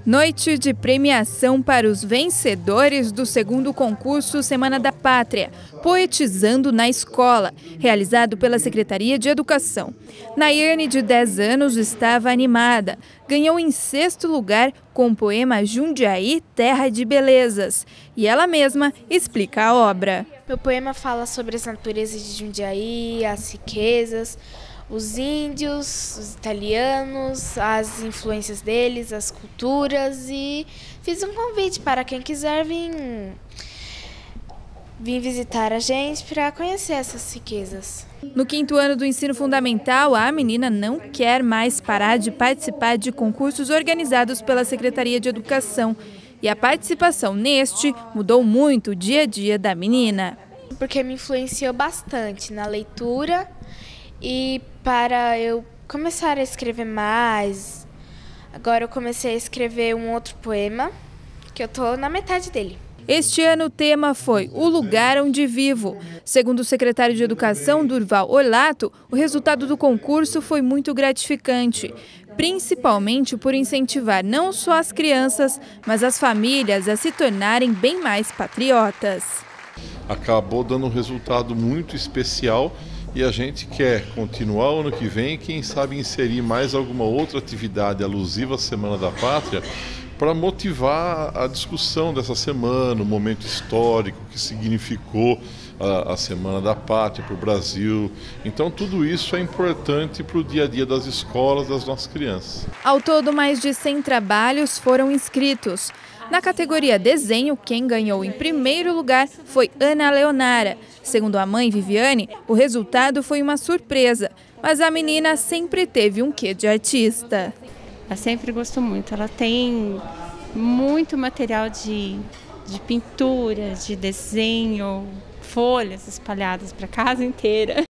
Noite de premiação para os vencedores do segundo concurso Semana da Pátria, Poetizando na Escola, realizado pela Secretaria de Educação. Nayane, de 10 anos, estava animada. Ganhou em 6º lugar com o poema Jundiaí, Terra de Belezas. E ela mesma explica a obra. Meu poema fala sobre as naturezas de Jundiaí, as riquezas, os índios, os italianos, as influências deles, as culturas, e fiz um convite para quem quiser vir visitar a gente para conhecer essas riquezas. No 5º ano do ensino fundamental, a menina não quer mais parar de participar de concursos organizados pela Secretaria de Educação. E a participação neste mudou muito o dia a dia da menina. Porque me influenciou bastante na leitura e para eu começar a escrever mais. Agora eu comecei a escrever um outro poema, que eu estou na metade dele. Este ano o tema foi O Lugar Onde Vivo. Segundo o secretário de Educação, Durval Orlato, o resultado do concurso foi muito gratificante, principalmente por incentivar não só as crianças, mas as famílias a se tornarem bem mais patriotas. Acabou dando um resultado muito especial e a gente quer continuar o ano que vem, quem sabe inserir mais alguma outra atividade alusiva à Semana da Pátria, para motivar a discussão dessa semana, o momento histórico que significou a Semana da Pátria para o Brasil. Então tudo isso é importante para o dia a dia das escolas, das nossas crianças. Ao todo, mais de 100 trabalhos foram inscritos. Na categoria desenho, quem ganhou em primeiro lugar foi Ana Leonara. Segundo a mãe Viviane, o resultado foi uma surpresa, mas a menina sempre teve um quê de artista. Ela sempre gostou muito, ela tem muito material de pintura, de desenho, folhas espalhadas para a casa inteira.